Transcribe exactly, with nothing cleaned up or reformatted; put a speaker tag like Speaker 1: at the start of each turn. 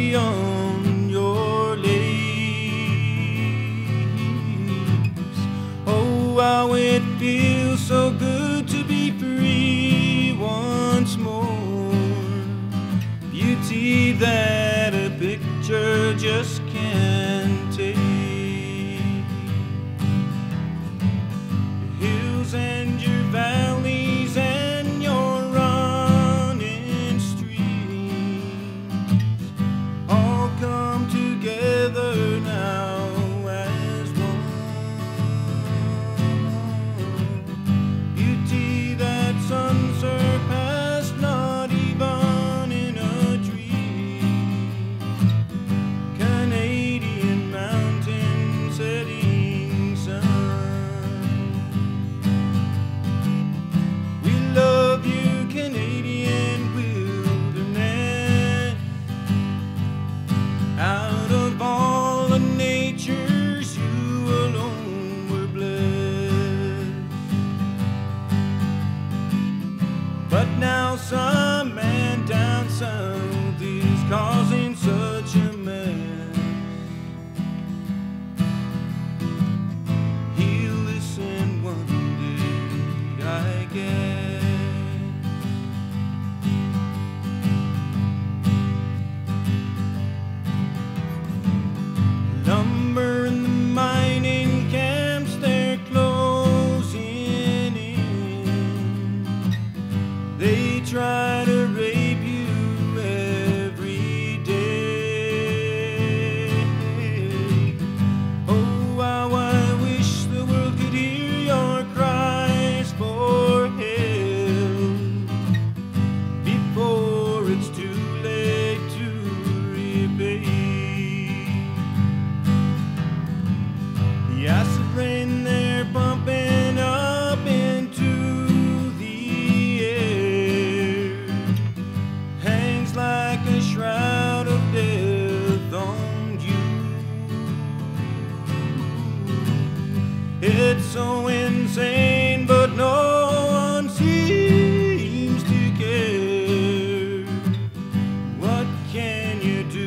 Speaker 1: beauty on your leaves. Oh, how it feels so good to be free once more. Beauty that a picture just can't take. Your hills and your valleys and your running streams all come together now as one. Beauty that's unsurpassed, not even in a dream. Canadian mountain setting sun. We love you, Canadian wilderness. Out of all the natures, you alone were blessed. But now some man down south is causing such a mess. He'll listen one day, I guess. Lumber and the mining camps, they're closing in. They try to rape you every day. Oh, how I wish the world could hear your cries for help before it's too late to repay. The acid rain they're pumping up into the air hangs like a shroud of death on you. It's so insane, but no one seems to care. What can you do?